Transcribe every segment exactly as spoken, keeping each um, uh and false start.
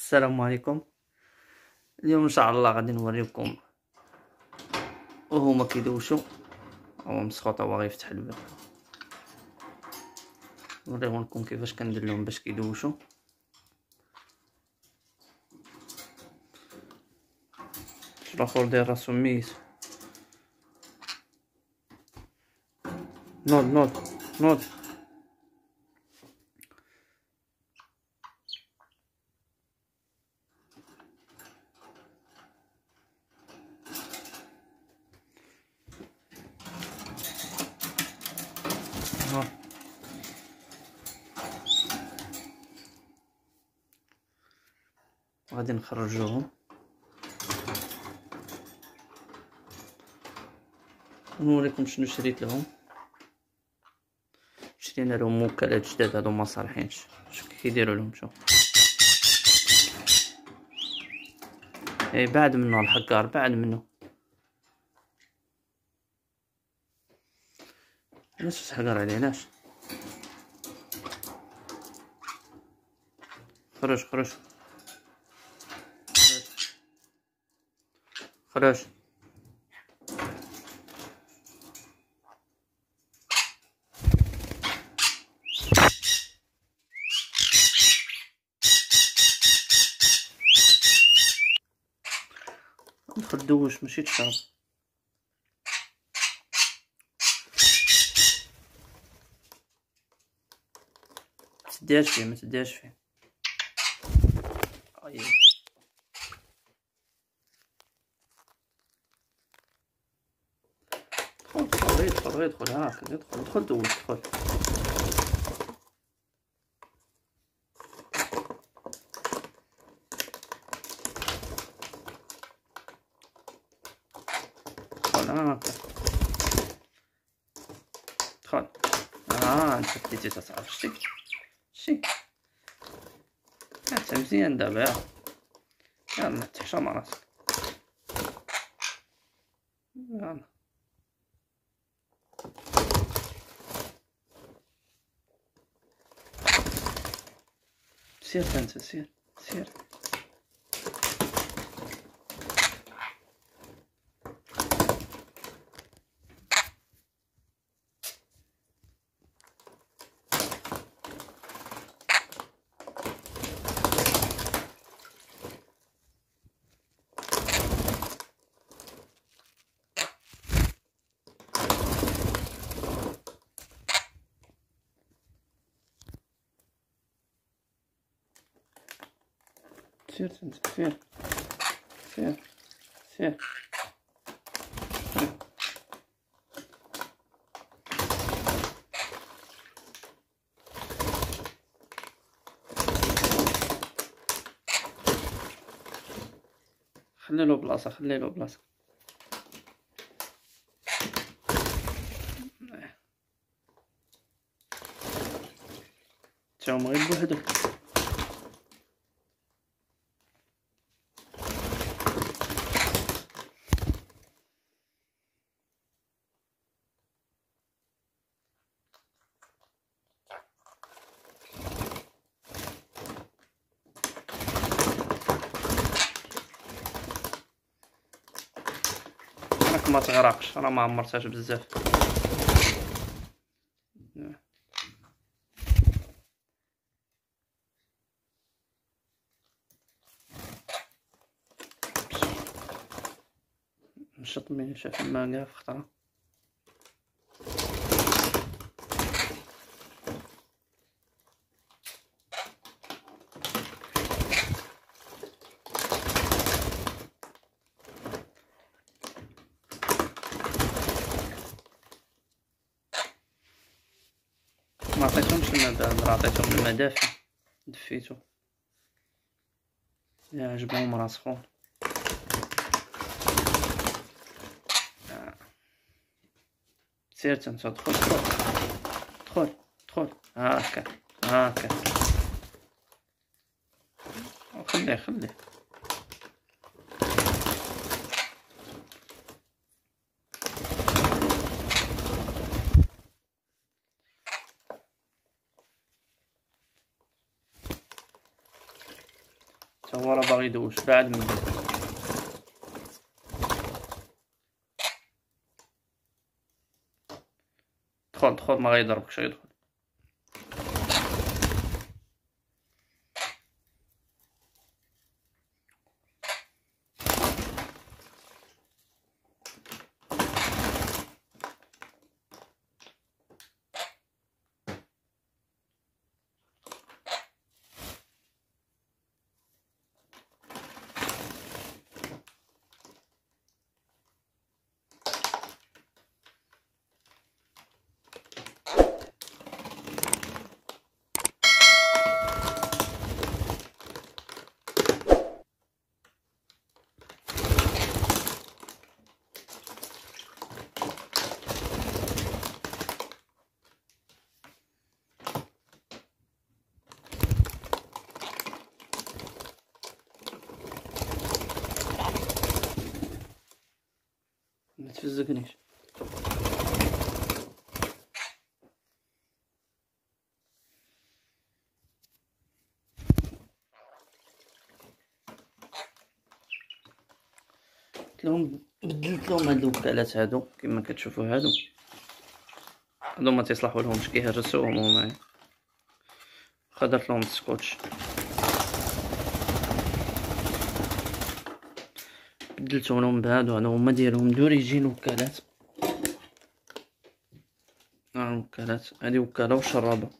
السلام عليكم. اليوم ان شاء الله غادي نوريكم وهما كيدوشوا. هو مسخوط هو غيفتح الباب، نوريهم لكم كيفاش كندير لهم باش كيدوشوا. الاخر داير راسو ميت. نوض نوض نوض. ها غادي نخرجوهم ونوريكم شنو شريت لهم. شرينا لهم موكلات جداد، هادو ما صالحينش. شوف كيديروا لهم، شوف اي بعد منه الحقار، بعد منه. علاش تحقر عليه؟ علاش؟ خرج خرج خرج. ادخل دوش ماشي تشرب. متديرش فيه متديرش فيه. أيه. ادخل ادخل ادخل ها ادخل ادخل دوش ادخل. هاكا دخل. اه انت بديتي تصعب. شتي شتي انت مزيان دابا. يلا يلا تحشم راسك. يلا سير انت سير سير. سير انت سير سير سير. خليلو بلاصة خليلو بلاصة. تاهم غير بوحدو. راك ما تغرقش، راه ما عمرتهاش بزاف. نشط من شاف الماء كاع في خطرة. ما عطيتهمش الماء بارد، راه عطيتهم الماء دافي دفيتو. يا عجبهم راه سخون. سير انت ادخل ادخل ادخل ادخل. هاكا هاكا خليه خليه. تا هو راه باغي يدوش بعد من دخل دخل ما غيضربكش يدخل. ما تفزقنيش. لهم بدلت لهم هاد الوكالات هادو كما كتشوفوا، هادو هادو ما تيصلحوا لهمش كيهرسوهم هما، خدرت لهم السكوتش بدلتهم لهم بهادو. هادو هما ديالهم دوريجين وكالات. ها الوكالات هادي وكالة وشرابة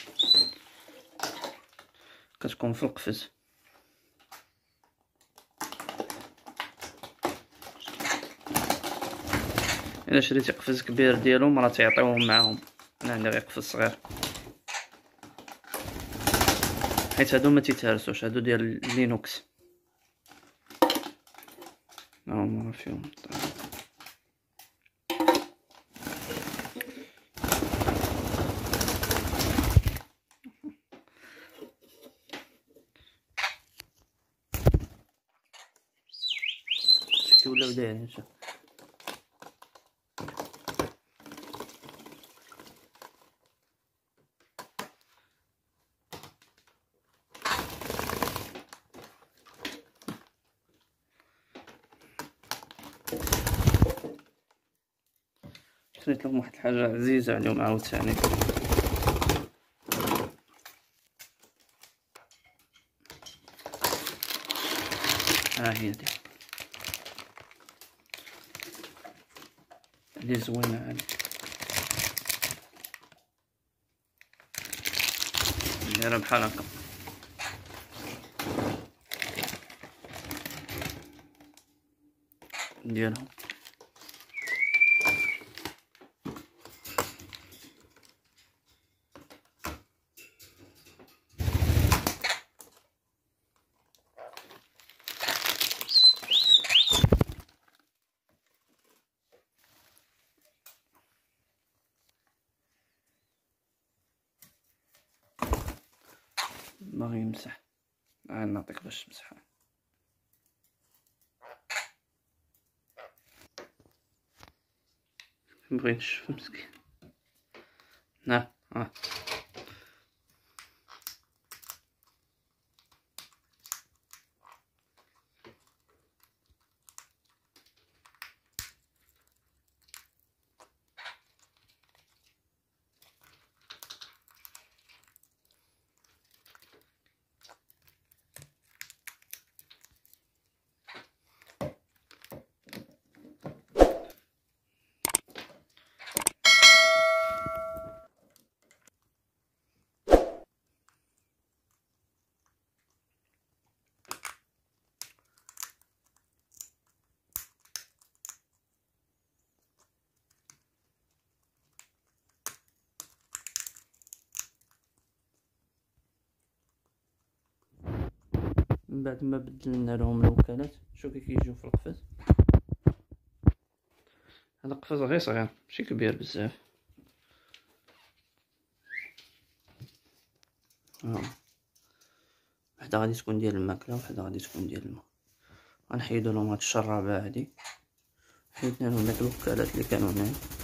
كتكون في القفز. الا شريتي قفز كبير ديالهم راه تيعطيوهم معاهم. انا عندي غير قفز صغير حيت هادو ما تيتهرسوش، هادو ديال لينوكس. ها هما فيهم شتي ولاو دايرين. شوف شريت لهم واحد الحاجة عزيزة عليهم عاوتاني. ها هي دي هادي زوينة، هادي دايرة بحال هكا. ديالهم باغي يمسح. عاد نعطيك باش تمسحها. بغيت نشوف مسكين. ها ها من بعد ما بدلنا لهم الوكالات شو كي كيجيو في القفز. هذا القفز غير صغير ماشي كبير بزاف. ها وحده غادي تكون ديال الماكله وحده غادي تكون ديال الماء. غنحيدو لهم هاد الشرابه هادي، حيدنا لهم داك الوكالات اللي كانوا هنا.